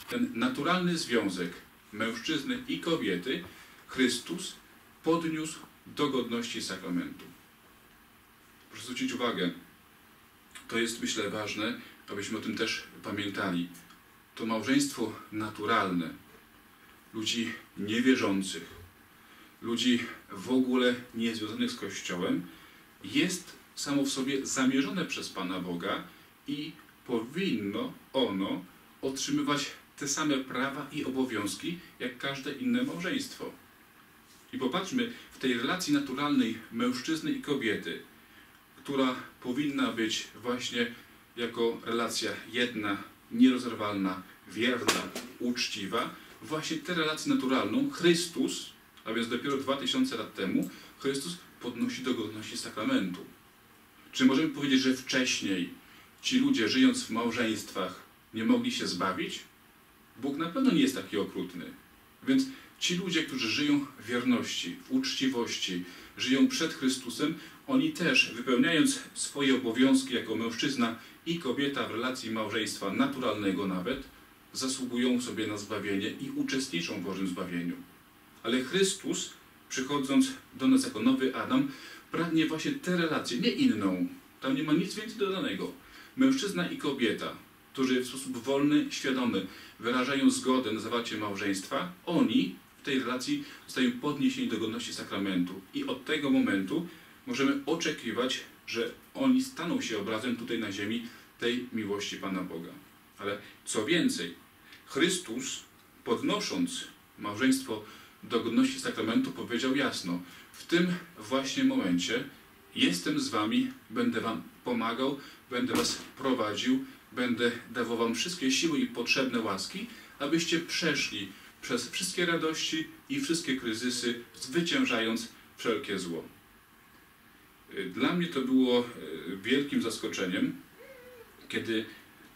ten naturalny związek mężczyzny i kobiety Chrystus podniósł do godności sakramentu. Proszę zwrócić uwagę, to jest, myślę, ważne, abyśmy o tym też pamiętali. To małżeństwo naturalne ludzi niewierzących, ludzi w ogóle niezwiązanych z Kościołem jest samo w sobie zamierzone przez Pana Boga i powinno ono otrzymywać te same prawa i obowiązki, jak każde inne małżeństwo. I popatrzmy, w tej relacji naturalnej mężczyzny i kobiety, która powinna być właśnie jako relacja jedna, nierozerwalna, wierna, uczciwa, właśnie tę relację naturalną Chrystus, a więc dopiero 2000 lat temu, Chrystus podnosi do godności sakramentu. Czy możemy powiedzieć, że wcześniej ci ludzie, żyjąc w małżeństwach, nie mogli się zbawić? Bóg na pewno nie jest taki okrutny. Więc ci ludzie, którzy żyją w wierności, w uczciwości, żyją przed Chrystusem, oni też, wypełniając swoje obowiązki jako mężczyzna i kobieta w relacji małżeństwa naturalnego nawet, zasługują sobie na zbawienie i uczestniczą w Bożym zbawieniu. Ale Chrystus, przychodząc do nas jako nowy Adam, pragnie właśnie tę relację, nie inną. Tam nie ma nic więcej dodanego. Mężczyzna i kobieta, którzy w sposób wolny, świadomy wyrażają zgodę na zawarcie małżeństwa, oni w tej relacji zostają podniesieni do godności sakramentu. I od tego momentu możemy oczekiwać, że oni staną się obrazem tutaj na ziemi tej miłości Pana Boga. Ale co więcej, Chrystus, podnosząc małżeństwo do godności sakramentu, powiedział jasno: w tym właśnie momencie jestem z wami, będę wam pomagał, będę was prowadził, będę dawał wam wszystkie siły i potrzebne łaski, abyście przeszli przez wszystkie radości i wszystkie kryzysy, zwyciężając wszelkie zło. Dla mnie to było wielkim zaskoczeniem, kiedy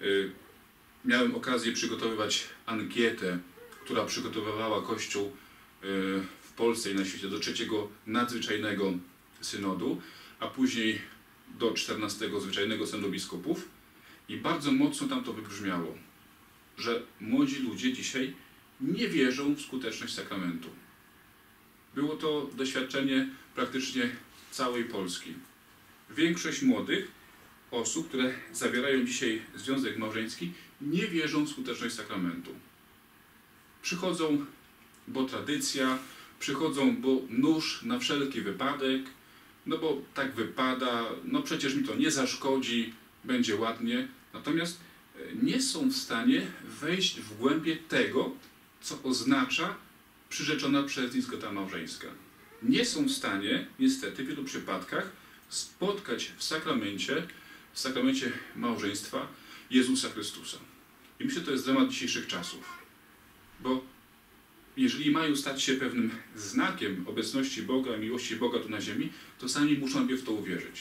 miałem okazję przygotowywać ankietę, która przygotowywała Kościół w Polsce i na świecie do 3. nadzwyczajnego synodu, a później do 14. zwyczajnego synodu biskupów. I bardzo mocno tam to wybrzmiało, że młodzi ludzie dzisiaj nie wierzą w skuteczność sakramentu. Było to doświadczenie praktycznie całej Polski. Większość młodych osób, które zawierają dzisiaj związek małżeński, nie wierzą w skuteczność sakramentu. Przychodzą, bo tradycja, przychodzą, bo nóż na wszelki wypadek, no bo tak wypada, no przecież mi to nie zaszkodzi, będzie ładnie. Natomiast nie są w stanie wejść w głębie tego, co oznacza przyrzeczona przez nich zgoda małżeńska. Nie są w stanie, niestety, w wielu przypadkach spotkać w sakramencie małżeństwa Jezusa Chrystusa. I myślę, że to jest dramat dzisiejszych czasów. Bo jeżeli mają stać się pewnym znakiem obecności Boga, miłości Boga tu na ziemi, to sami muszą najpierw w to uwierzyć.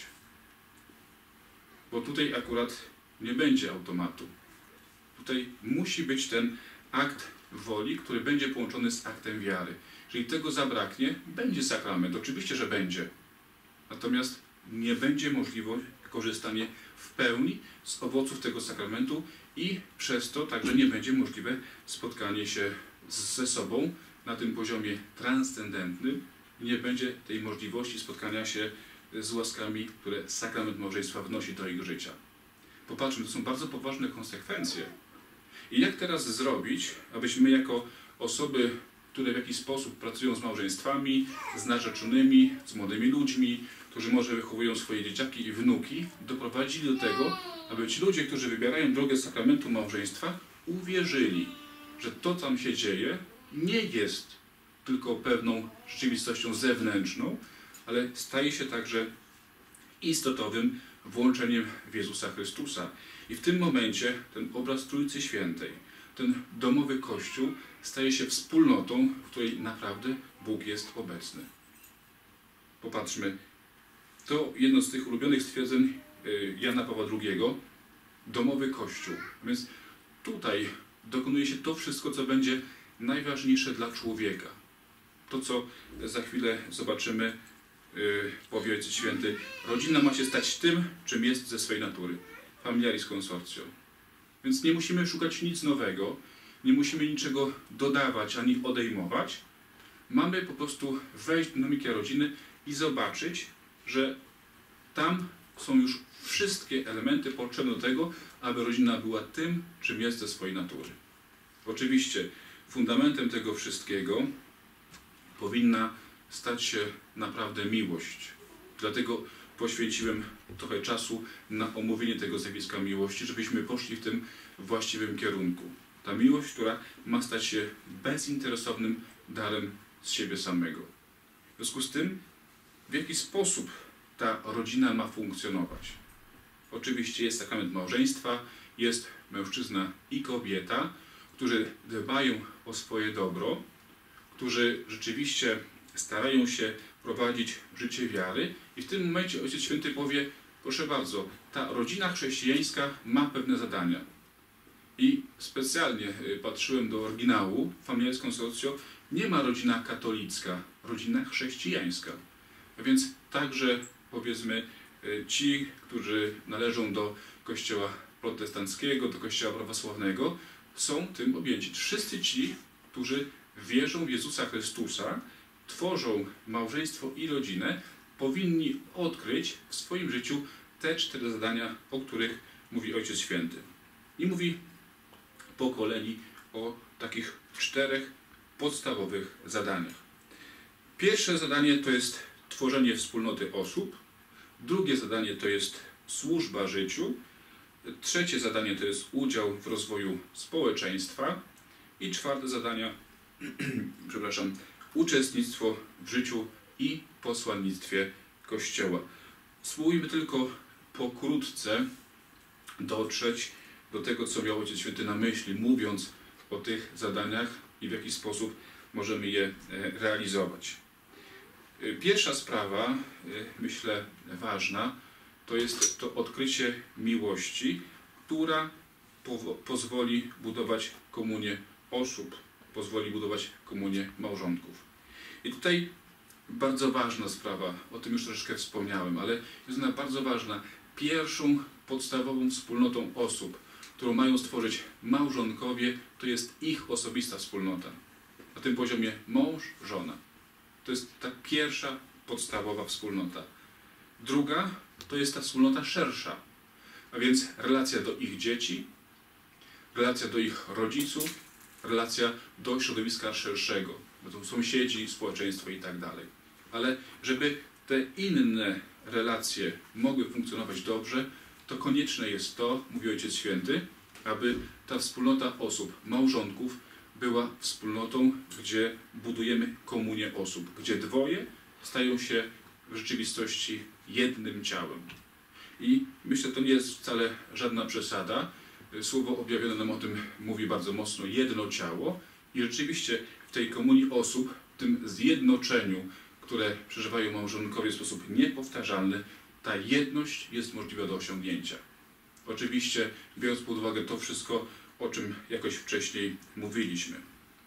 Bo tutaj akurat nie będzie automatu. Tutaj musi być ten akt woli, który będzie połączony z aktem wiary. Jeżeli tego zabraknie, będzie sakrament. Oczywiście, że będzie. Natomiast nie będzie możliwe korzystanie w pełni z owoców tego sakramentu i przez to także nie będzie możliwe spotkanie się ze sobą na tym poziomie transcendentnym. Nie będzie tej możliwości spotkania się z łaskami, które sakrament małżeństwa wnosi do ich życia. Popatrzmy, to są bardzo poważne konsekwencje. I jak teraz zrobić, abyśmy jako osoby, które w jakiś sposób pracują z małżeństwami, z narzeczonymi, z młodymi ludźmi, którzy może wychowują swoje dzieciaki i wnuki, doprowadzili do tego, aby ci ludzie, którzy wybierają drogę sakramentu małżeństwa, uwierzyli, że to, co tam się dzieje, nie jest tylko pewną rzeczywistością zewnętrzną, ale staje się także istotowym włączeniem w Jezusa Chrystusa. I w tym momencie ten obraz Trójcy Świętej, ten domowy Kościół staje się wspólnotą, w której naprawdę Bóg jest obecny. Popatrzmy, to jedno z tych ulubionych stwierdzeń Jana Pawła II, domowy Kościół. Więc tutaj dokonuje się to wszystko, co będzie najważniejsze dla człowieka. To, co za chwilę zobaczymy, powie Ojciec Święty, rodzina ma się stać tym, czym jest ze swej natury. Familiaris consortio. Więc nie musimy szukać nic nowego, nie musimy niczego dodawać ani odejmować. Mamy po prostu wejść w dynamikę rodziny i zobaczyć, że tam są już wszystkie elementy potrzebne do tego, aby rodzina była tym, czym jest ze swojej natury. Oczywiście fundamentem tego wszystkiego powinna stać się naprawdę miłość. Dlatego poświęciłem trochę czasu na omówienie tego zjawiska miłości, żebyśmy poszli w tym właściwym kierunku. Ta miłość, która ma stać się bezinteresownym darem z siebie samego. W związku z tym, w jaki sposób ta rodzina ma funkcjonować? Oczywiście jest sakrament małżeństwa, jest mężczyzna i kobieta, którzy dbają o swoje dobro, którzy rzeczywiście starają się prowadzić życie wiary i w tym momencie Ojciec Święty powie, proszę bardzo, ta rodzina chrześcijańska ma pewne zadania. I specjalnie patrzyłem do oryginału, Familiaris Consortio, nie ma rodzina katolicka, rodzina chrześcijańska. A więc także, powiedzmy, ci, którzy należą do kościoła protestanckiego, do kościoła prawosławnego, są tym objęci. Wszyscy ci, którzy wierzą w Jezusa Chrystusa, tworzą małżeństwo i rodzinę, powinni odkryć w swoim życiu te 4 zadania, o których mówi Ojciec Święty. I mówi po kolei o takich 4 podstawowych zadaniach. Pierwsze zadanie to jest tworzenie wspólnoty osób, drugie zadanie to jest służba życiu, trzecie zadanie to jest udział w rozwoju społeczeństwa i 4 zadanie, uczestnictwo w życiu i posłannictwie Kościoła. Spróbujmy tylko pokrótce dotrzeć do tego, co miał Ojciec Święty na myśli, mówiąc o tych zadaniach i w jaki sposób możemy je realizować. Pierwsza sprawa, myślę ważna, to jest to odkrycie miłości, która pozwoli budować komunię osób, pozwoli budować komunię małżonków. I tutaj bardzo ważna sprawa, o tym już troszeczkę wspomniałem, ale jest ona bardzo ważna. Pierwszą podstawową wspólnotą osób, którą mają stworzyć małżonkowie, to jest ich osobista wspólnota. Na tym poziomie mąż, żona. To jest ta pierwsza podstawowa wspólnota. Druga to jest ta wspólnota szersza, a więc relacja do ich dzieci, relacja do ich rodziców, relacja do środowiska szerszego, bo to sąsiedzi, społeczeństwo i tak dalej. Ale żeby te inne relacje mogły funkcjonować dobrze, to konieczne jest to, mówi Ojciec Święty, aby ta wspólnota osób, małżonków, była wspólnotą, gdzie budujemy komunię osób, gdzie dwoje stają się w rzeczywistości jednym ciałem. I myślę, to nie jest wcale żadna przesada. Słowo objawione nam o tym mówi bardzo mocno, jedno ciało. I rzeczywiście w tej komunii osób, w tym zjednoczeniu, które przeżywają małżonkowie w sposób niepowtarzalny, ta jedność jest możliwa do osiągnięcia. Oczywiście biorąc pod uwagę to wszystko, o czym jakoś wcześniej mówiliśmy.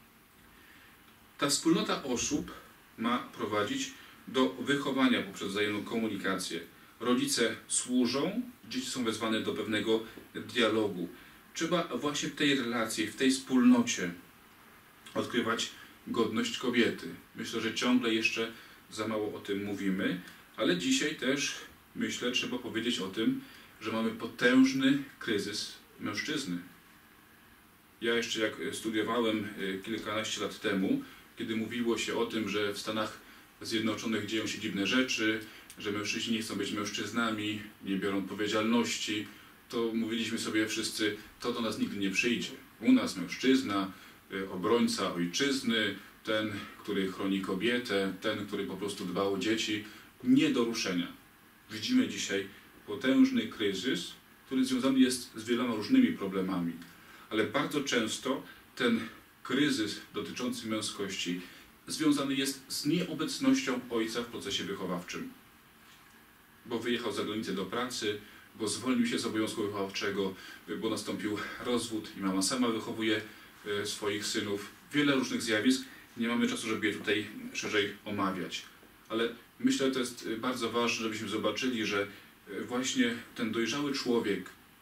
Ta wspólnota osób ma prowadzić do wychowania poprzez wzajemną komunikację. Rodzice służą, dzieci są wezwane do pewnego dialogu. Trzeba właśnie w tej relacji, w tej wspólnocie odkrywać godność kobiety. Myślę, że ciągle jeszcze za mało o tym mówimy, ale dzisiaj też, myślę, trzeba powiedzieć o tym, że mamy potężny kryzys mężczyzny. Ja jeszcze jak studiowałem kilkanaście lat temu, kiedy mówiło się o tym, że w Stanach Zjednoczonych dzieją się dziwne rzeczy, że mężczyźni nie chcą być mężczyznami, nie biorą odpowiedzialności, to mówiliśmy sobie wszyscy, to do nas nigdy nie przyjdzie. U nas mężczyzna, obrońca ojczyzny, ten, który chroni kobietę, ten, który po prostu dba o dzieci, nie do ruszenia. Widzimy dzisiaj potężny kryzys, który związany jest z wieloma różnymi problemami, ale bardzo często ten kryzys dotyczący męskości związany jest z nieobecnością ojca w procesie wychowawczym. Bo wyjechał za granicę do pracy, bo zwolnił się z obowiązku wychowawczego, bo nastąpił rozwód i mama sama wychowuje swoich synów. Wiele różnych zjawisk. Nie mamy czasu, żeby je tutaj szerzej omawiać. Ale myślę, że to jest bardzo ważne, żebyśmy zobaczyli, że właśnie ten dojrzały człowiek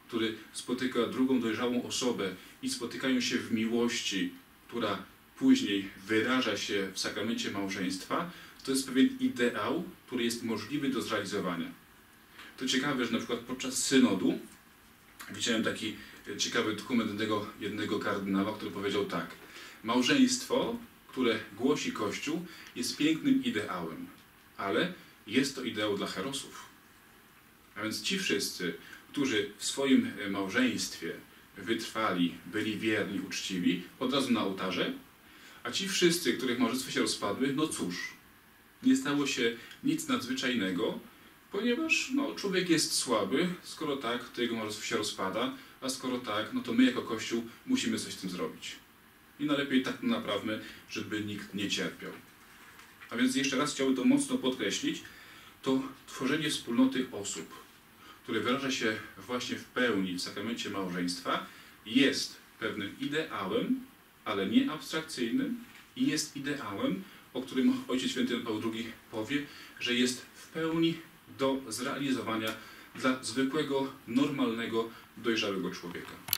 który spotyka drugą dojrzałą osobę i spotykają się w miłości, która później wyraża się w sakramencie małżeństwa, to jest pewien ideał, który jest możliwy do zrealizowania. To ciekawe, że na przykład podczas synodu widziałem taki ciekawy dokument jednego kardynała, który powiedział tak: małżeństwo, które głosi Kościół, jest pięknym ideałem, ale jest to ideał dla herosów. A więc ci wszyscy, którzy w swoim małżeństwie wytrwali, byli wierni, uczciwi, od razu na ołtarze, a ci wszyscy, których małżeństwa się rozpadły, no cóż, nie stało się nic nadzwyczajnego, ponieważ człowiek jest słaby, skoro tak, to jego małżeństwo się rozpada, a skoro tak, no to my jako Kościół musimy coś z tym zrobić. I najlepiej tak naprawmy, żeby nikt nie cierpiał. A więc jeszcze raz chciałbym to mocno podkreślić, to tworzenie wspólnoty osób, które wyraża się właśnie w pełni w sakramencie małżeństwa, jest pewnym ideałem, ale nie abstrakcyjnym, i jest ideałem, o którym Ojciec Święty Jan Paweł II powie, że jest w pełni do zrealizowania dla zwykłego, normalnego, dojrzałego człowieka.